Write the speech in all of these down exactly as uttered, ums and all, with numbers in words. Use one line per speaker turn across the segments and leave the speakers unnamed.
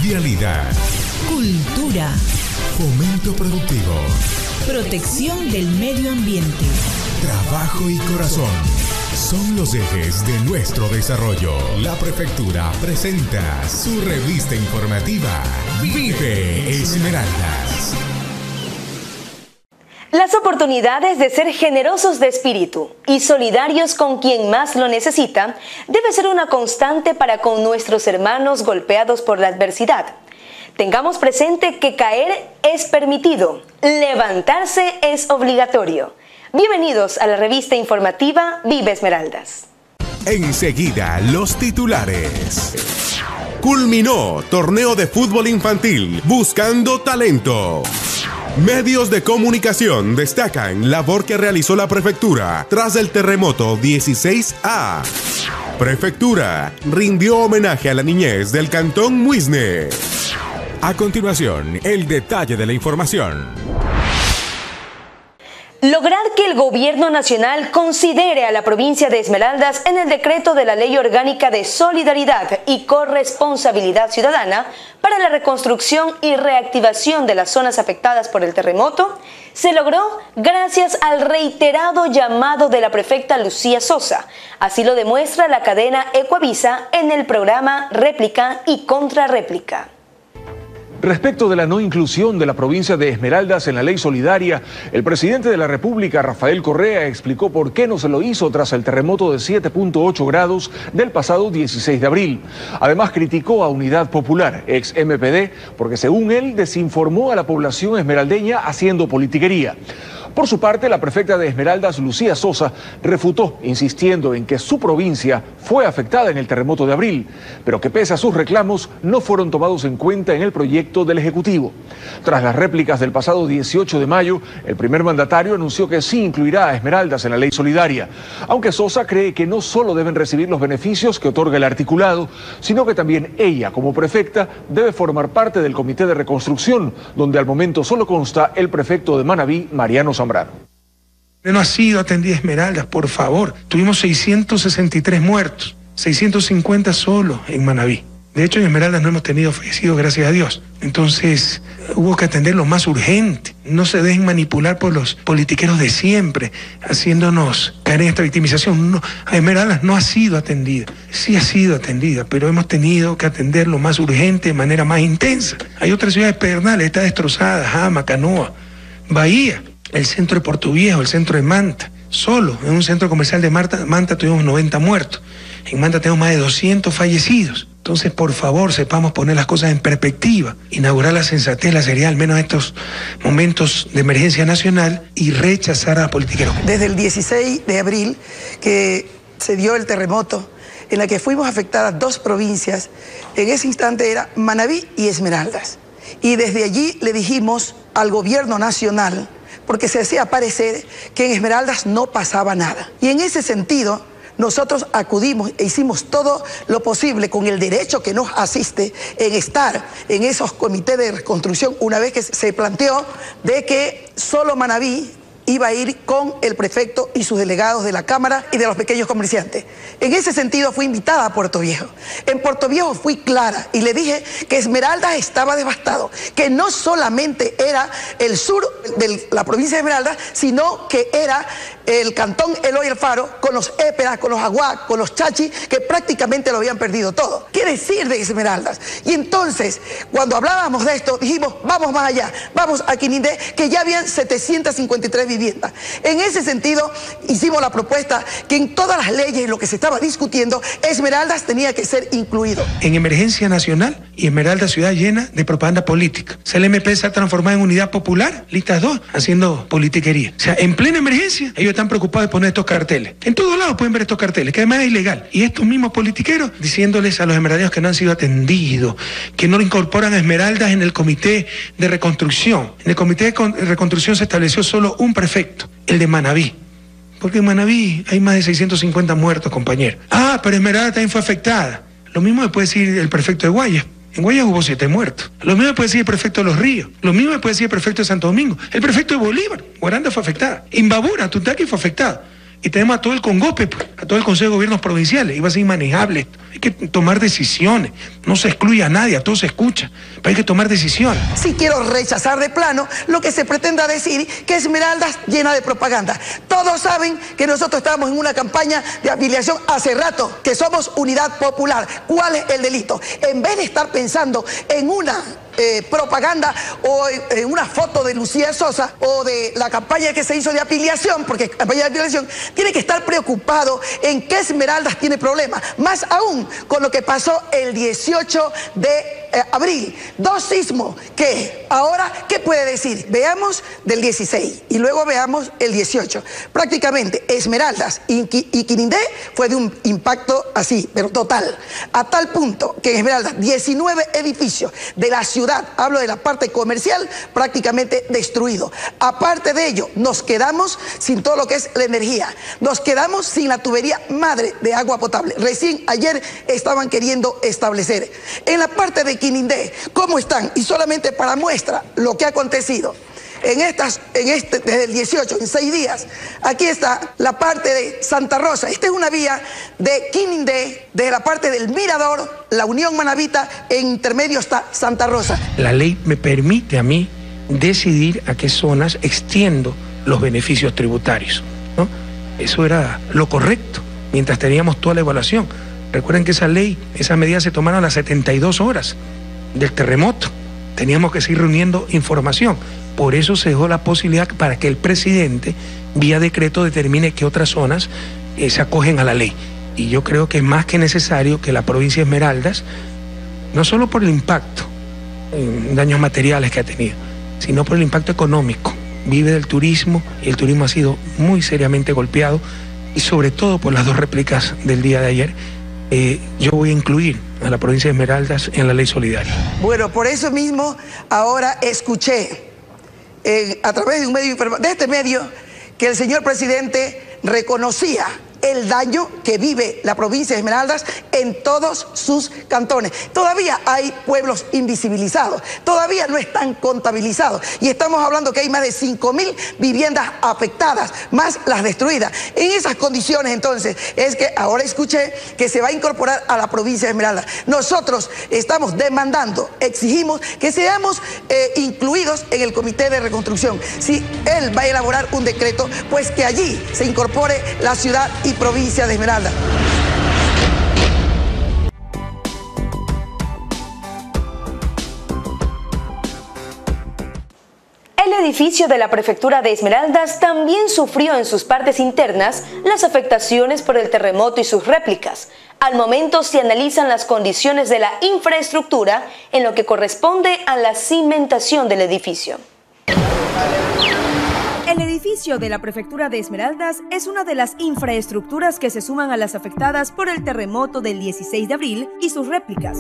Vialidad.
Cultura.
Fomento productivo.
Protección del medio ambiente.
Trabajo y corazón son los ejes de nuestro desarrollo. La Prefectura presenta su revista informativa Vive Esmeraldas.
Las oportunidades de ser generosos de espíritu y solidarios con quien más lo necesita debe ser una constante para con nuestros hermanos golpeados por la adversidad. Tengamos presente que caer es permitido, levantarse es obligatorio. Bienvenidos a la revista informativa Vive Esmeraldas.
Enseguida, los titulares. Culminó torneo de fútbol infantil buscando talento. Medios de comunicación destacan labor que realizó la prefectura tras el terremoto dieciséis A. Prefectura rindió homenaje a la niñez del cantón Muisne. A continuación, el detalle de la información.
Lograr que el gobierno nacional considere a la provincia de Esmeraldas en el decreto de la Ley Orgánica de Solidaridad y Corresponsabilidad Ciudadana para la reconstrucción y reactivación de las zonas afectadas por el terremoto se logró gracias al reiterado llamado de la prefecta Lucía Sosa. Así lo demuestra la cadena Ecuavisa en el programa Réplica y Contrarréplica.
Respecto de la no inclusión de la provincia de Esmeraldas en la ley solidaria, el presidente de la República, Rafael Correa, explicó por qué no se lo hizo tras el terremoto de siete punto ocho grados del pasado dieciséis de abril. Además, criticó a Unidad Popular, ex M P D, porque según él desinformó a la población esmeraldeña haciendo politiquería. Por su parte, la prefecta de Esmeraldas, Lucía Sosa, refutó, insistiendo en que su provincia fue afectada en el terremoto de abril, pero que pese a sus reclamos no fueron tomados en cuenta en el proyecto del Ejecutivo. Tras las réplicas del pasado dieciocho de mayo, el primer mandatario anunció que sí incluirá a Esmeraldas en la ley solidaria, aunque Sosa cree que no solo deben recibir los beneficios que otorga el articulado, sino que también ella, como prefecta, debe formar parte del Comité de Reconstrucción, donde al momento solo consta el prefecto de Manabí, Mariano Zambrano.
No ha sido atendida Esmeraldas, por favor. Tuvimos seiscientos sesenta y tres muertos, seiscientos cincuenta solo en Manabí. De hecho, en Esmeraldas no hemos tenido fallecidos, gracias a Dios. Entonces, hubo que atender lo más urgente. No se dejen manipular por los politiqueros de siempre, haciéndonos caer en esta victimización. No, Esmeraldas no ha sido atendida. Sí ha sido atendida, pero hemos tenido que atender lo más urgente de manera más intensa. Hay otras ciudades pedernales, está destrozada, Jama, Canoa, Bahía. El centro de Puerto Viejo, el centro de Manta, solo en un centro comercial de Manta, Manta tuvimos noventa muertos, en Manta tenemos más de doscientos fallecidos. Entonces, por favor, sepamos poner las cosas en perspectiva, inaugurar la sensatez, la seriedad, al menos en estos momentos de emergencia nacional, y rechazar a los politiqueros.
Desde el dieciséis de abril, que se dio el terremoto, en la que fuimos afectadas dos provincias, en ese instante era Manabí y Esmeraldas. Y desde allí le dijimos al gobierno nacional, porque se hacía parecer que en Esmeraldas no pasaba nada. Y en ese sentido, nosotros acudimos e hicimos todo lo posible con el derecho que nos asiste en estar en esos comités de reconstrucción una vez que se planteó de que solo Manabí iba a ir con el prefecto y sus delegados de la Cámara y de los pequeños comerciantes. En ese sentido fui invitada a Puerto Viejo. En Puerto Viejo fui clara y le dije que Esmeraldas estaba devastado, que no solamente era el sur de la provincia de Esmeraldas, sino que era el cantón Eloy Alfaro, con los Éperas, con los Aguac, con los Chachi, que prácticamente lo habían perdido todo. ¿Qué decir de Esmeraldas? Y entonces, cuando hablábamos de esto, dijimos, vamos más allá, vamos a Quinindé, que ya habían setecientas cincuenta y tres viviendas. En ese sentido, hicimos la propuesta que en todas las leyes y lo que se estaba discutiendo, Esmeraldas tenía que ser incluido.
En emergencia nacional y Esmeraldas ciudad llena de propaganda política. O sea, el M P se ha transformado en Unidad Popular, listas dos, haciendo politiquería. O sea, en plena emergencia, ellos están preocupados de poner estos carteles. En todos lados pueden ver estos carteles, que además es ilegal. Y estos mismos politiqueros diciéndoles a los esmeraldeños que no han sido atendidos, que no incorporan a Esmeraldas en el comité de reconstrucción. En el comité de reconstrucción se estableció solo un prefecto, el de Manabí. Porque en Manabí hay más de seiscientos cincuenta muertos, compañeros. Ah, pero Esmeraldas también fue afectada. Lo mismo me puede decir el prefecto de Guayas. En Guayas hubo siete muertos. Lo mismo me puede decir el prefecto de Los Ríos. Lo mismo me puede decir el prefecto de Santo Domingo. El prefecto de Bolívar, Guaranda, fue afectada. Imbabura, Tutaqui, fue afectada. Y tenemos a todo el Congope, pues, a todo el Consejo de Gobiernos Provinciales. Iba a ser inmanejable esto. Hay que tomar decisiones. No se excluye a nadie, a todos se escucha. Pero hay que tomar decisiones.
Sí quiero rechazar de plano lo que se pretenda decir que Esmeraldas llena de propaganda. Todos saben que nosotros estamos en una campaña de afiliación hace rato, que somos Unidad Popular. ¿Cuál es el delito? En vez de estar pensando en una Eh, propaganda o en eh, una foto de Lucía Sosa o de la campaña que se hizo de afiliación, porque campaña de afiliación, tiene que estar preocupado en qué Esmeraldas tiene problemas, más aún con lo que pasó el dieciocho de eh, abril, dos sismos que ahora, ¿qué puede decir? Veamos del dieciséis y luego veamos el dieciocho. Prácticamente Esmeraldas y, y Quirindé fue de un impacto así, pero total, a tal punto que en Esmeraldas diecinueve edificios de la ciudad, hablo de la parte comercial, prácticamente destruido. Aparte de ello, nos quedamos sin todo lo que es la energía, nos quedamos sin la tubería madre de agua potable. Recién ayer estaban queriendo establecer. En la parte de Quirindé, ¿cómo están? Y solamente para muestra lo que ha acontecido. En estas, en este, desde el dieciocho, en seis días, aquí está la parte de Santa Rosa. Esta es una vía de Quirindé, desde la parte del Mirador, la Unión Manabita, en intermedio está Santa Rosa.
La ley me permite a mí decidir a qué zonas extiendo los beneficios tributarios, ¿no? Eso era lo correcto, mientras teníamos toda la evaluación. Recuerden que esa ley, esas medidas se tomaron a las setenta y dos horas del terremoto. Teníamos que seguir reuniendo información. Por eso se dejó la posibilidad para que el presidente, vía decreto, determine qué otras zonas eh, se acogen a la ley. Y yo creo que es más que necesario que la provincia de Esmeraldas, no solo por el impacto en daños materiales que ha tenido, sino por el impacto económico. Vive del turismo y el turismo ha sido muy seriamente golpeado, y sobre todo por las dos réplicas del día de ayer. Eh, yo voy a incluir a la provincia de Esmeraldas en la ley solidaria.
Bueno, por eso mismo ahora escuché eh, a través de un medio, de este medio, que el señor presidente reconocía el daño que vive la provincia de Esmeraldas en todos sus cantones. Todavía hay pueblos invisibilizados, todavía no están contabilizados, y estamos hablando que hay más de cinco mil viviendas afectadas, más las destruidas. En esas condiciones, entonces, es que ahora escuché que se va a incorporar a la provincia de Esmeraldas. Nosotros estamos demandando, exigimos que seamos eh, incluidos en el Comité de Reconstrucción. Si él va a elaborar un decreto, pues que allí se incorpore la ciudad y provincia de Esmeraldas.
El edificio de la prefectura de Esmeraldas también sufrió en sus partes internas las afectaciones por el terremoto y sus réplicas. Al momento se analizan las condiciones de la infraestructura en lo que corresponde a la cimentación del edificio.
El edificio de la prefectura de Esmeraldas es una de las infraestructuras que se suman a las afectadas por el terremoto del dieciséis de abril y sus réplicas.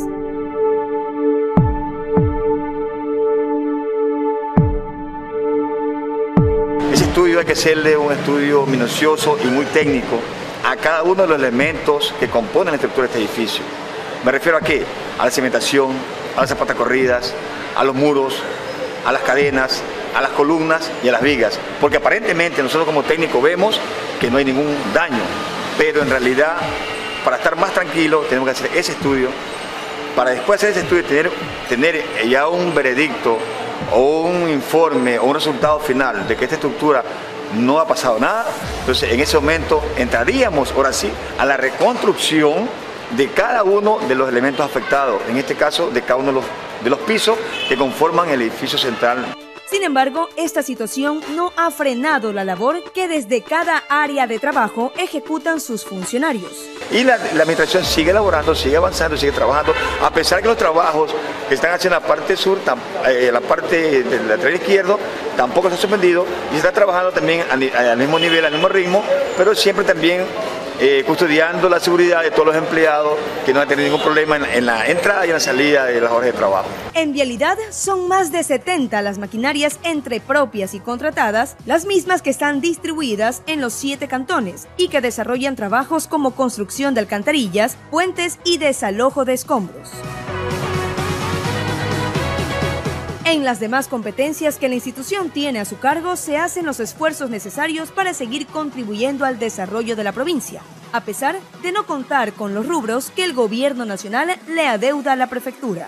Ese estudio hay que hacerle un estudio minucioso y muy técnico a cada uno de los elementos que componen la estructura de este edificio. ¿Me refiero a qué? A la cimentación, a las zapatas corridas, a los muros, a las cadenas, a las columnas y a las vigas, porque aparentemente nosotros como técnicos vemos que no hay ningún daño, pero en realidad, para estar más tranquilos, tenemos que hacer ese estudio, para después de hacer ese estudio tener, tener ya un veredicto o un informe o un resultado final de que esta estructura no ha pasado nada. Entonces en ese momento entraríamos ahora sí a la reconstrucción de cada uno de los elementos afectados, en este caso de cada uno de los, de los pisos que conforman el edificio central.
Sin embargo, esta situación no ha frenado la labor que desde cada área de trabajo ejecutan sus funcionarios.
Y la, la administración sigue elaborando, sigue avanzando, sigue trabajando, a pesar que los trabajos que están haciendo en la parte sur, tam, eh, la parte del lateral izquierdo, tampoco se ha suspendido, y se está trabajando también al, al mismo nivel, al mismo ritmo, pero siempre también eh, custodiando la seguridad de todos los empleados, que no han tenido ningún problema en, en la entrada y en la salida de las horas de trabajo.
En vialidad son más de setenta las maquinarias entre propias y contratadas, las mismas que están distribuidas en los siete cantones y que desarrollan trabajos como construcción de alcantarillas, puentes y desalojo de escombros. En las demás competencias que la institución tiene a su cargo, se hacen los esfuerzos necesarios para seguir contribuyendo al desarrollo de la provincia, a pesar de no contar con los rubros que el gobierno nacional le adeuda a la prefectura.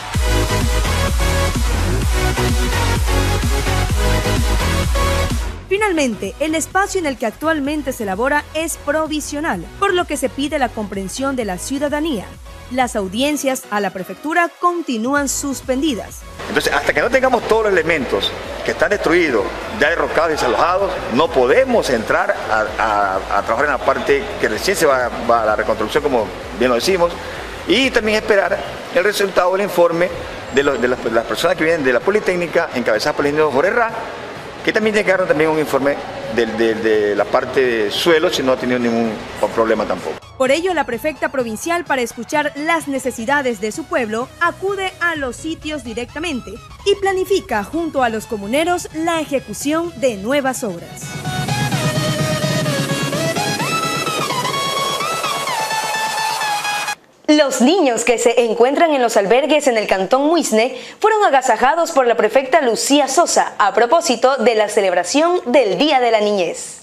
Finalmente, el espacio en el que actualmente se elabora es provisional, por lo que se pide la comprensión de la ciudadanía. Las audiencias a la prefectura continúan suspendidas.
Entonces, hasta que no tengamos todos los elementos que están destruidos, ya derrocados y desalojados, no podemos entrar a, a, a trabajar en la parte que recién se va, va a la reconstrucción, como bien lo decimos, y también esperar el resultado del informe de, los, de, las, de las personas que vienen de la Politécnica, encabezadas por el ingeniero Jorge Ra, que también tiene que dar también un informe de, de, de la parte de suelo, si no ha tenido ningún problema tampoco.
Por ello, la prefecta provincial, para escuchar las necesidades de su pueblo, acude a los sitios directamente y planifica junto a los comuneros la ejecución de nuevas obras.
Los niños que se encuentran en los albergues en el Cantón Muisne fueron agasajados por la prefecta Lucía Sosa a propósito de la celebración del Día de la Niñez.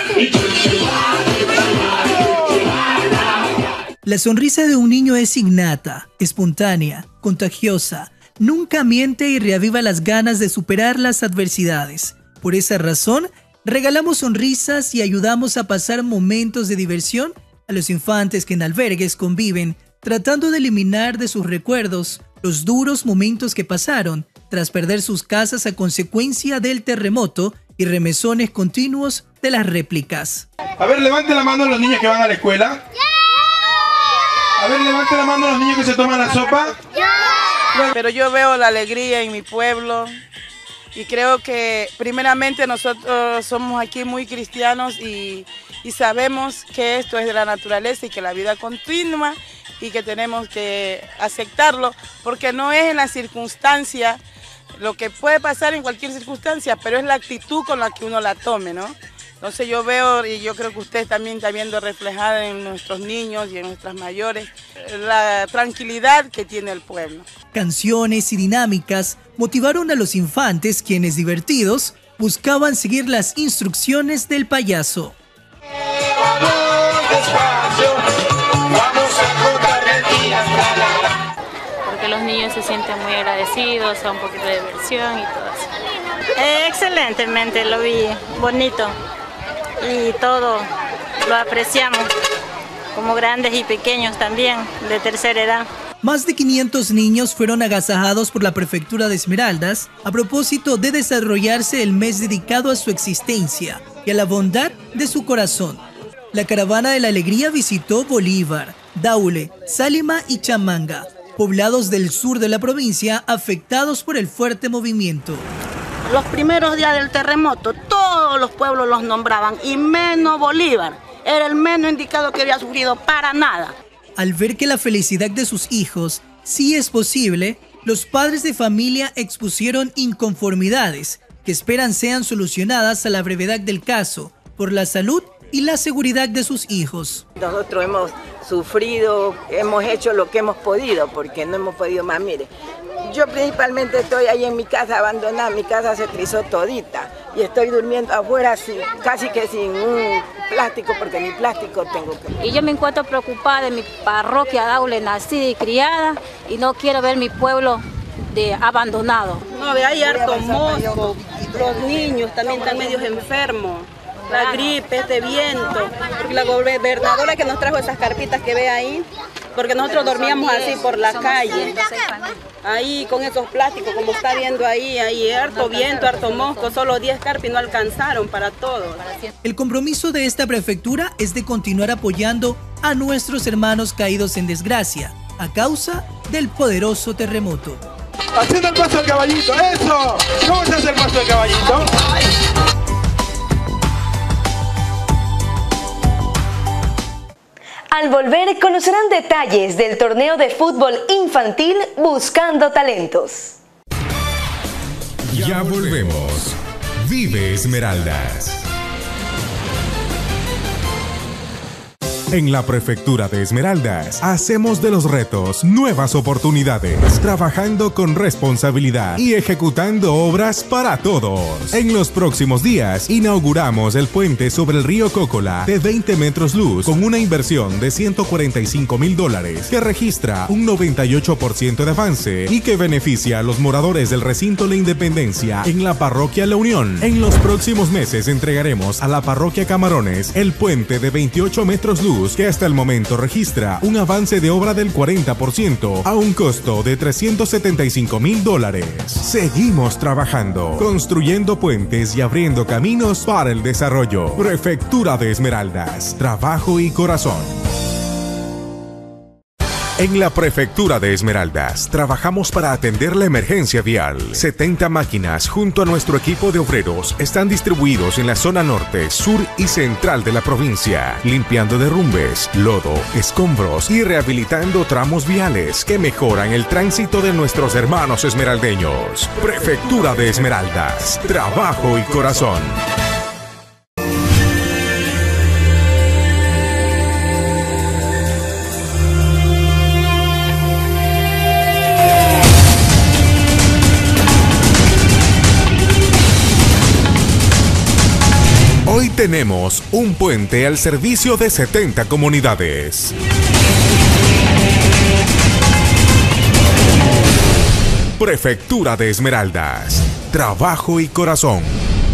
La sonrisa de un niño es innata, espontánea, contagiosa, nunca miente y reaviva las ganas de superar las adversidades. Por esa razón, regalamos sonrisas y ayudamos a pasar momentos de diversión a los infantes que en albergues conviven, tratando de eliminar de sus recuerdos los duros momentos que pasaron tras perder sus casas a consecuencia del terremoto y remesones continuos de las réplicas.
A ver, levante la mano los niños que van a la escuela. A ver, levante la mano los niños que se toman la sopa.
Pero yo veo la alegría en mi pueblo y creo que primeramente nosotros somos aquí muy cristianos y, y sabemos que esto es de la naturaleza y que la vida continúa y que tenemos que aceptarlo porque no es en la circunstancia, lo que puede pasar en cualquier circunstancia, pero es la actitud con la que uno la tome, ¿no? Entonces yo veo, y yo creo que usted también está viendo reflejada en nuestros niños y en nuestras mayores, la tranquilidad que tiene el pueblo.
Canciones y dinámicas motivaron a los infantes, quienes divertidos buscaban seguir las instrucciones del payaso.
Porque los niños se sienten muy agradecidos, a un poquito de diversión y todo eso.
Eh, excelentemente, lo vi bonito y todo lo apreciamos, como grandes y pequeños también, de tercera edad.
Más de quinientos niños fueron agasajados por la prefectura de Esmeraldas a propósito de desarrollarse el mes dedicado a su existencia y a la bondad de su corazón. La caravana de la alegría visitó Bolívar, Daule, Sálima y Chamanga, poblados del sur de la provincia afectados por el fuerte movimiento.
Los primeros días del terremoto, todos los pueblos los nombraban, y menos Bolívar. Era el menos indicado que había sufrido para nada.
Al ver que la felicidad de sus hijos sí es posible, los padres de familia expusieron inconformidades que esperan sean solucionadas a la brevedad del caso, por la salud y la seguridad de sus hijos.
Nosotros hemos sufrido, hemos hecho lo que hemos podido, porque no hemos podido más. Mire, yo principalmente estoy ahí en mi casa abandonada, mi casa se trizó todita y estoy durmiendo afuera sin, casi que sin un plástico, porque ni plástico tengo. Que...
Y yo me encuentro preocupada de mi parroquia Daule, nacida y criada, y no quiero ver mi pueblo de abandonado.
No, ve ahí harto mosco, los niños también están medios enfermos. La gripe, este viento, la gobernadora que nos trajo esas carpitas que ve ahí, porque nosotros dormíamos así por la calle, ahí con esos plásticos, como está viendo ahí, ahí harto viento, harto mosco, solo diez carpas y no alcanzaron para todos.
El compromiso de esta prefectura es de continuar apoyando a nuestros hermanos caídos en desgracia, a causa del poderoso terremoto.
Haciendo el paso del caballito, ¡eso! ¿Cómo se hace el paso del caballito?
Al volver conocerán detalles del torneo de fútbol infantil Buscando Talentos.
Ya volvemos. Vive Esmeraldas. En la Prefectura de Esmeraldas, hacemos de los retos nuevas oportunidades, trabajando con responsabilidad y ejecutando obras para todos. En los próximos días, inauguramos el puente sobre el río Cócola de veinte metros luz con una inversión de ciento cuarenta y cinco mil dólares que registra un noventa y ocho por ciento de avance y que beneficia a los moradores del recinto La Independencia en la parroquia La Unión. En los próximos meses entregaremos a la parroquia Camarones el puente de veintiocho metros luz que hasta el momento registra un avance de obra del cuarenta por ciento a un costo de trescientos setenta y cinco mil dólares. Seguimos trabajando, construyendo puentes y abriendo caminos para el desarrollo. Prefectura de Esmeraldas, trabajo y corazón. En la Prefectura de Esmeraldas, trabajamos para atender la emergencia vial. setenta máquinas junto a nuestro equipo de obreros están distribuidos en la zona norte, sur y central de la provincia, limpiando derrumbes, lodo, escombros y rehabilitando tramos viales que mejoran el tránsito de nuestros hermanos esmeraldeños. Prefectura de Esmeraldas, trabajo y corazón. Hoy tenemos un puente al servicio de setenta comunidades. Prefectura de Esmeraldas, trabajo y corazón.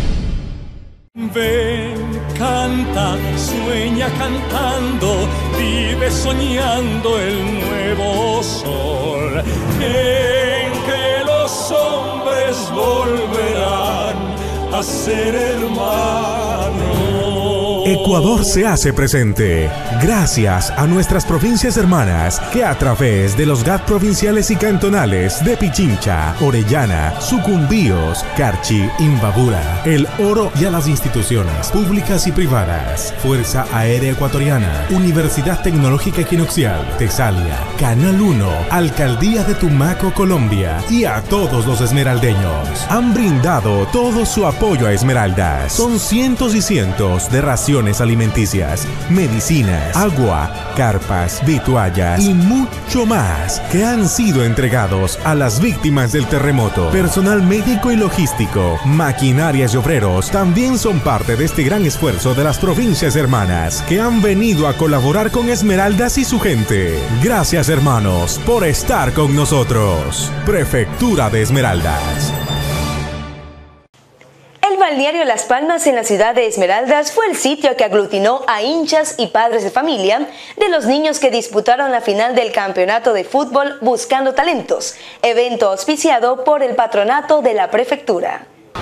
Ven, canta, sueña cantando, vive soñando el nuevo sol, en que los hombres volverán a ser hermanos.
Ecuador se hace presente gracias a nuestras provincias hermanas que a través de los G A T provinciales y cantonales de Pichincha, Orellana, Sucumbíos, Carchi, Imbabura, El Oro y a las instituciones públicas y privadas, Fuerza Aérea Ecuatoriana, Universidad Tecnológica Equinoccial, Tesalia, Canal uno, Alcaldía de Tumaco, Colombia y a todos los esmeraldeños han brindado todo su apoyo a Esmeraldas. Son cientos y cientos de raciones alimenticias, medicinas, agua, carpas, vituallas y mucho más que han sido entregados a las víctimas del terremoto. Personal médico y logístico, maquinarias y obreros también son parte de este gran esfuerzo de las provincias hermanas que han venido a colaborar con Esmeraldas y su gente. Gracias, hermanos, por estar con nosotros. Prefectura de Esmeraldas.
El balneario Las Palmas en la ciudad de Esmeraldas fue el sitio que aglutinó a hinchas y padres de familia de los niños que disputaron la final del campeonato de fútbol Buscando Talentos, evento auspiciado por el patronato de la prefectura.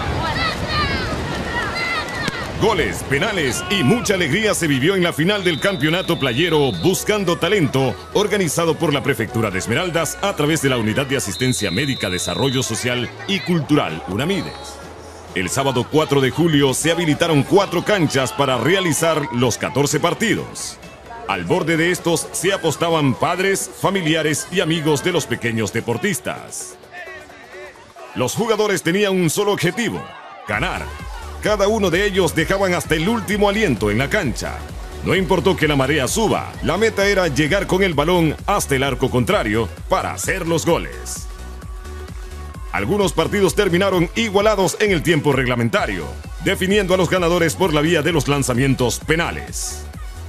Goles, penales y mucha alegría se vivió en la final del campeonato playero Buscando Talento, organizado por la Prefectura de Esmeraldas a través de la Unidad de Asistencia Médica, Desarrollo Social y Cultural, UNAMIDES. El sábado cuatro de julio se habilitaron cuatro canchas para realizar los catorce partidos. Al borde de estos se apostaban padres, familiares y amigos de los pequeños deportistas. Los jugadores tenían un solo objetivo: ganar. Cada uno de ellos dejaban hasta el último aliento en la cancha. No importó que la marea suba, la meta era llegar con el balón hasta el arco contrario para hacer los goles. Algunos partidos terminaron igualados en el tiempo reglamentario, definiendo a los ganadores por la vía de los lanzamientos penales.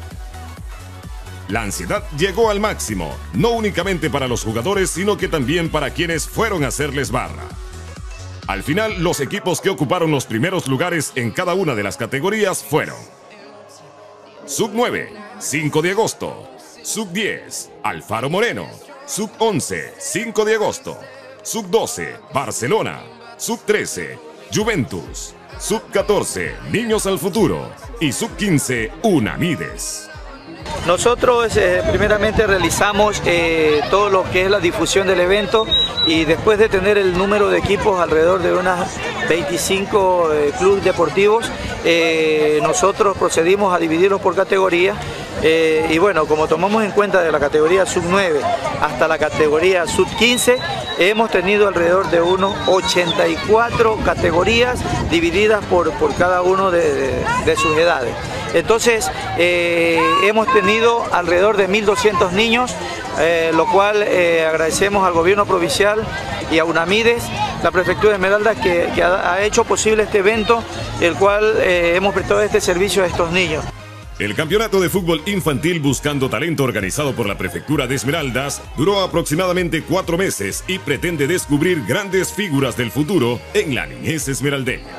La ansiedad llegó al máximo, no únicamente para los jugadores, sino que también para quienes fueron a hacerles barra. Al final, los equipos que ocuparon los primeros lugares en cada una de las categorías fueron Sub nueve, cinco de agosto, Sub diez, Alfaro Moreno, Sub once, cinco de agosto, Sub doce, Barcelona, Sub trece, Juventus, Sub catorce, Niños al Futuro y Sub quince, UNAMIDES.
Nosotros eh, primeramente realizamos eh, todo lo que es la difusión del evento y después de tener el número de equipos, alrededor de unas veinticinco eh, clubes deportivos, eh, nosotros procedimos a dividirlos por categorías eh, y bueno, como tomamos en cuenta de la categoría sub nueve hasta la categoría sub quince, hemos tenido alrededor de unos ochenta y cuatro categorías divididas por, por cada uno de, de, de sus edades. Entonces eh, hemos tenido alrededor de mil doscientos niños, eh, lo cual eh, agradecemos al gobierno provincial y a UNAMIDES, la prefectura de Esmeraldas, que, que ha, ha hecho posible este evento, el cual eh, hemos prestado este servicio a estos niños.
El campeonato de fútbol infantil Buscando Talento, organizado por la Prefectura de Esmeraldas, duró aproximadamente cuatro meses y pretende descubrir grandes figuras del futuro en la niñez esmeraldeña.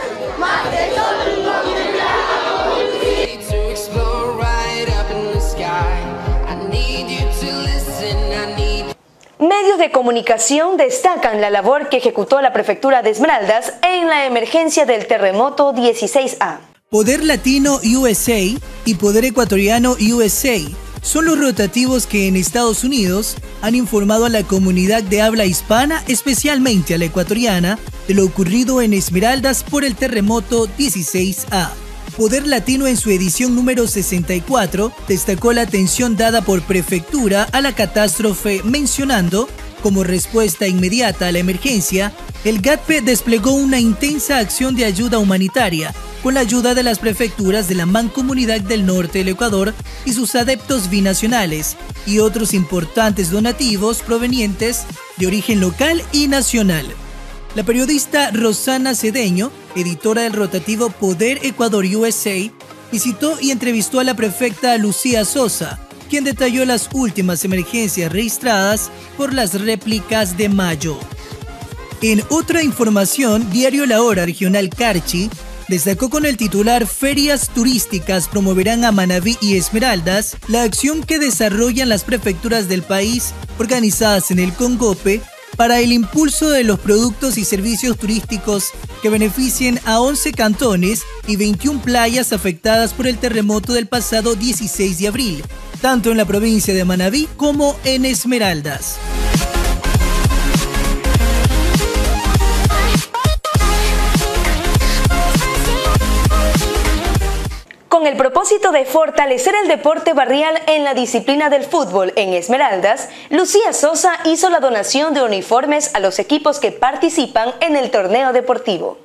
Medios de comunicación destacan la labor que ejecutó la Prefectura de Esmeraldas en la emergencia del terremoto dieciséis A.
Poder Latino U S A y Poder Ecuatoriano U S A son los rotativos que en Estados Unidos han informado a la comunidad de habla hispana, especialmente a la ecuatoriana, de lo ocurrido en Esmeraldas por el terremoto dieciséis A. Poder Latino, en su edición número sesenta y cuatro, destacó la atención dada por Prefectura a la catástrofe, mencionando, como respuesta inmediata a la emergencia, el GATPE desplegó una intensa acción de ayuda humanitaria con la ayuda de las prefecturas de la Mancomunidad del Norte del Ecuador y sus adeptos binacionales y otros importantes donativos provenientes de origen local y nacional. La periodista Rosana Cedeño, editora del rotativo Poder Ecuador U S A, visitó y entrevistó a la prefecta Lucía Sosa, quien detalló las últimas emergencias registradas por las réplicas de mayo. En otra información, Diario La Hora Regional Carchi destacó con el titular Ferias turísticas promoverán a Manabí y Esmeraldas, la acción que desarrollan las prefecturas del país organizadas en el Congope para el impulso de los productos y servicios turísticos que beneficien a once cantones y veintiuna playas afectadas por el terremoto del pasado dieciséis de abril, tanto en la provincia de Manabí como en Esmeraldas.
Con el propósito de fortalecer el deporte barrial en la disciplina del fútbol en Esmeraldas, Lucía Sosa hizo la donación de uniformes a los equipos que participan en el torneo deportivo.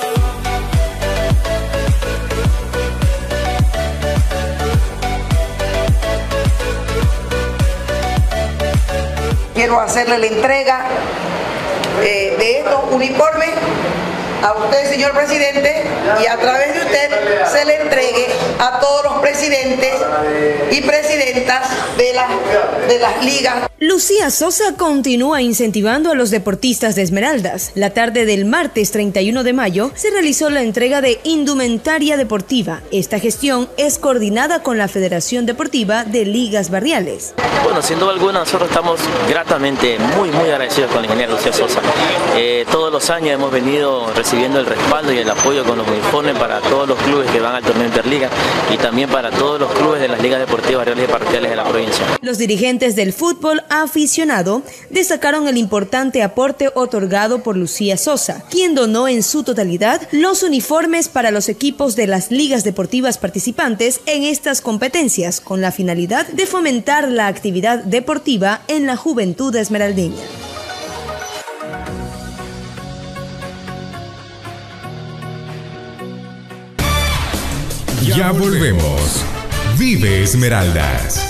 Quiero hacerle la entrega eh, de estos uniformes a usted, señor presidente, y a través de usted se le entregue a todos los presidentes y presidentas de, la, de las ligas.
Lucía Sosa continúa incentivando a los deportistas de Esmeraldas. La tarde del martes treinta y uno de mayo se realizó la entrega de indumentaria deportiva. Esta gestión es coordinada con la Federación Deportiva de Ligas Barriales.
Bueno, sin duda alguna nosotros estamos gratamente muy muy agradecidos con la ingeniera Lucía Sosa. Eh, todos los años hemos venido recibiendo el respaldo y el apoyo con los uniformes para todos los clubes que van al torneo Interliga y también para todos los clubes de las ligas deportivas barriales y parroquiales de la provincia.
Los dirigentes del fútbol aficionado destacaron el importante aporte otorgado por Lucía Sosa, quien donó en su totalidad los uniformes para los equipos de las ligas deportivas participantes en estas competencias, con la finalidad de fomentar la actividad deportiva en la juventud esmeraldeña.
Ya volvemos. Vive Esmeraldas.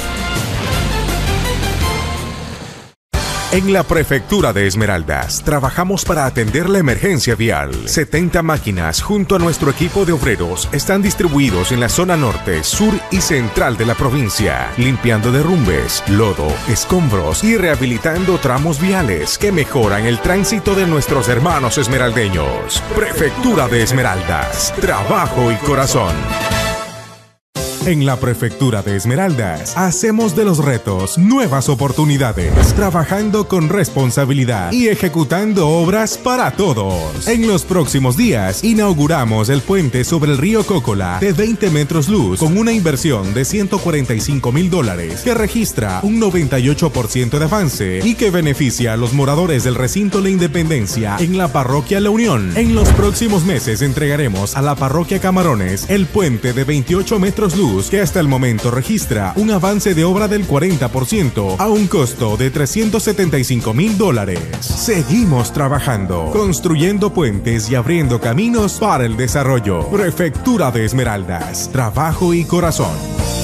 En la Prefectura de Esmeraldas trabajamos para atender la emergencia vial. setenta máquinas junto a nuestro equipo de obreros están distribuidos en la zona norte, sur y central de la provincia, limpiando derrumbes, lodo, escombros y rehabilitando tramos viales que mejoran el tránsito de nuestros hermanos esmeraldeños. Prefectura de Esmeraldas, trabajo y corazón. En la Prefectura de Esmeraldas hacemos de los retos nuevas oportunidades, trabajando con responsabilidad y ejecutando obras para todos. En los próximos días inauguramos el puente sobre el río Cócola de veinte metros luz con una inversión de ciento cuarenta y cinco mil dólares que registra un noventa y ocho por ciento de avance y que beneficia a los moradores del recinto La Independencia en la parroquia La Unión. En los próximos meses entregaremos a la parroquia Camarones el puente de veintiocho metros luz Luz, que hasta el momento registra un avance de obra del cuarenta por ciento a un costo de trescientos setenta y cinco mil dólares. Seguimos trabajando, construyendo puentes y abriendo caminos para el desarrollo. Prefectura de Esmeraldas, trabajo y corazón.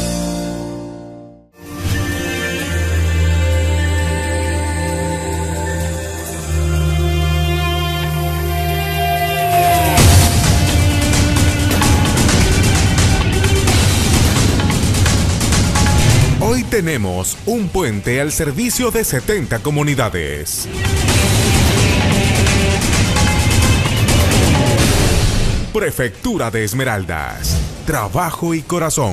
Hoy tenemos un puente al servicio de setenta comunidades. Prefectura de Esmeraldas, trabajo y corazón.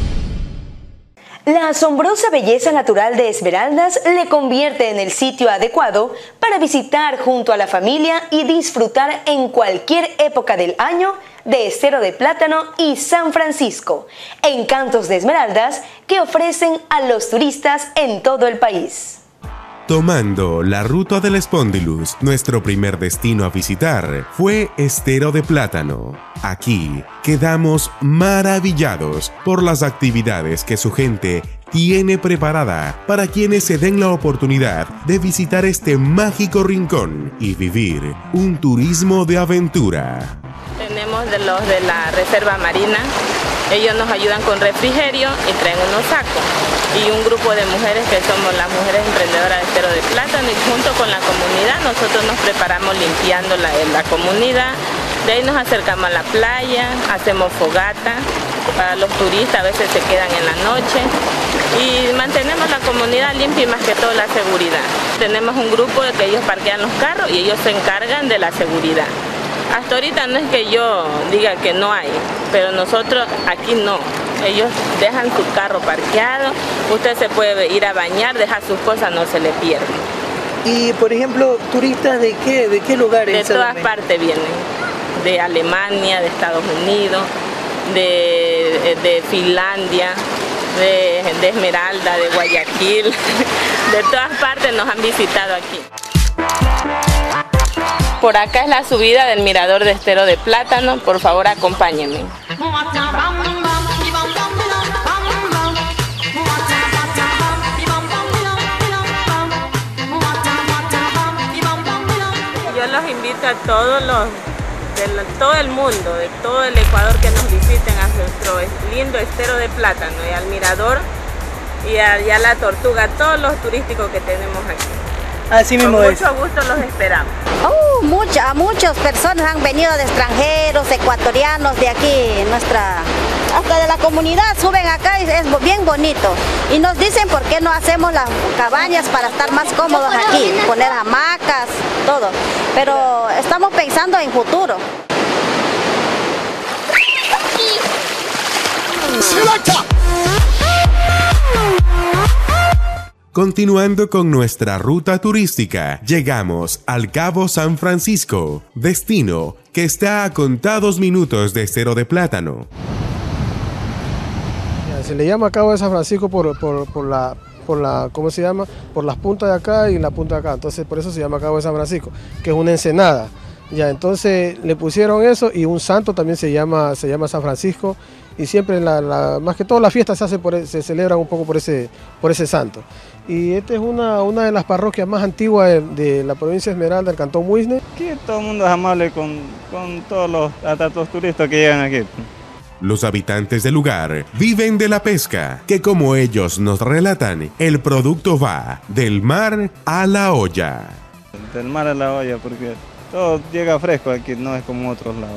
La asombrosa belleza natural de Esmeraldas le convierte en el sitio adecuado para visitar junto a la familia y disfrutar en cualquier época del año de Estero de Plátano y San Francisco, encantos de Esmeraldas que ofrecen a los turistas en todo el país.
Tomando la ruta del Espondylus, nuestro primer destino a visitar fue Estero de Plátano. Aquí quedamos maravillados por las actividades que su gente tiene preparada para quienes se den la oportunidad de visitar este mágico rincón y vivir un turismo de aventura.
Tenemos de los de la Reserva Marina, ellos nos ayudan con refrigerio y traen unos sacos. Y un grupo de mujeres que somos las mujeres emprendedoras de Estero de Plátano y junto con la comunidad nosotros nos preparamos limpiando la, la comunidad. De ahí nos acercamos a la playa, hacemos fogata, para los turistas a veces se quedan en la noche y mantenemos la comunidad limpia y más que todo la seguridad. Tenemos un grupo de que ellos parquean los carros y ellos se encargan de la seguridad. Hasta ahorita no es que yo diga que no hay, pero nosotros aquí no. Ellos dejan su carro parqueado, usted se puede ir a bañar, dejar sus cosas, no se le pierde.
Y por ejemplo, turistas de qué, de qué lugares?
De todas partes vienen, de Alemania, de Estados Unidos, de, de Finlandia, de, de Esmeralda, de Guayaquil, de todas partes nos han visitado aquí. Por acá es la subida del mirador de Estero de Plátano, por favor acompáñenme. Yo los invito a todos los, de todo el mundo, de todo el Ecuador que nos visiten a nuestro lindo Estero de Plátano y al mirador y a, y a la Tortuga, todos los turísticos que tenemos aquí.
Así mismo
Con
es.
mucho gusto los esperamos.
Oh, mucha, muchas personas han venido de extranjeros, ecuatorianos de aquí, nuestra, hasta de la comunidad suben acá y es bien bonito. Y nos dicen por qué no hacemos las cabañas para estar más cómodos aquí, poner hamacas, todo. Pero estamos pensando en futuro.
Continuando con nuestra ruta turística, llegamos al Cabo San Francisco, destino que está a contados minutos de Estero de Plátano.
Se le llama Cabo de San Francisco por, por, por la, por la, ¿cómo se llama? Por las puntas de acá y la punta de acá, entonces por eso se llama Cabo de San Francisco, que es una ensenada. Ya, entonces le pusieron eso y un santo también se llama, se llama San Francisco y siempre, la, la, más que todo las fiestas se, hace por, se celebran un poco por ese, por ese santo. Y esta es una, una de las parroquias más antiguas de, de la provincia de Esmeralda, del cantón Muisne.
Aquí todo el mundo es amable con, con todos los, hasta los turistas que llegan aquí.
Los habitantes del lugar viven de la pesca, que como ellos nos relatan, el producto va del mar a la olla.
Del mar a la olla, porque todo llega fresco aquí, no es como otros lados.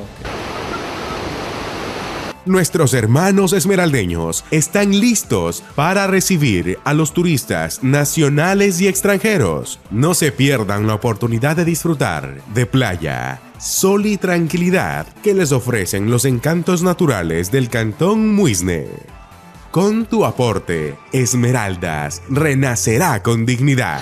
Nuestros hermanos esmeraldeños están listos para recibir a los turistas nacionales y extranjeros. No se pierdan la oportunidad de disfrutar de playa, sol y tranquilidad que les ofrecen los encantos naturales del Cantón Muisne. Con tu aporte, Esmeraldas renacerá con dignidad.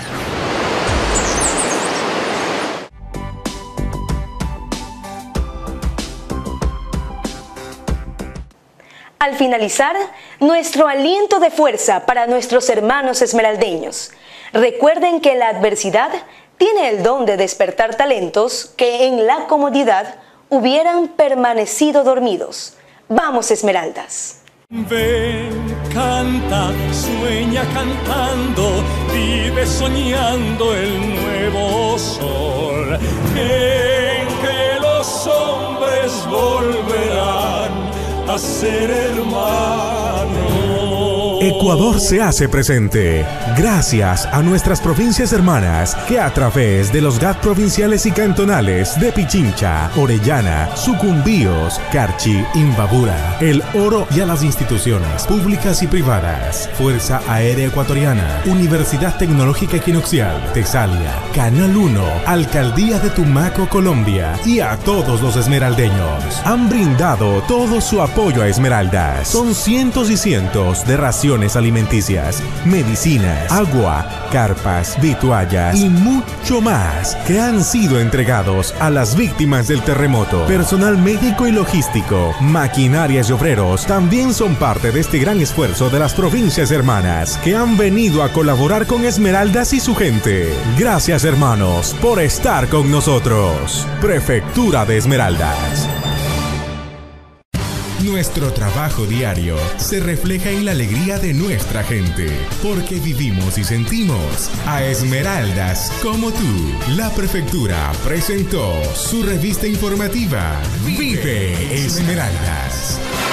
Al finalizar, nuestro aliento de fuerza para nuestros hermanos esmeraldeños. Recuerden que la adversidad tiene el don de despertar talentos que en la comodidad hubieran permanecido dormidos. ¡Vamos, Esmeraldas!
Ven, canta, sueña cantando, vive soñando el nuevo sol, en que los hombres volverán a ser hermanos.
Ecuador se hace presente gracias a nuestras provincias hermanas que a través de los G A T provinciales y cantonales de Pichincha, Orellana, Sucumbíos, Carchi, Imbabura, El Oro y a las instituciones públicas y privadas, Fuerza Aérea Ecuatoriana, Universidad Tecnológica Equinoccial, Tesalia, Canal uno, Alcaldía de Tumaco, Colombia y a todos los esmeraldeños han brindado todo su apoyo a Esmeraldas. Son cientos y cientos de raciones alimenticias, medicinas, agua, carpas, vituallas y mucho más que han sido entregados a las víctimas del terremoto. Personal médico y logístico, maquinarias y obreros también son parte de este gran esfuerzo de las provincias hermanas que han venido a colaborar con Esmeraldas y su gente. Gracias, hermanos, por estar con nosotros. Prefectura de Esmeraldas. Nuestro trabajo diario se refleja en la alegría de nuestra gente, porque vivimos y sentimos a Esmeraldas como tú. La Prefectura presentó su revista informativa Vive Esmeraldas.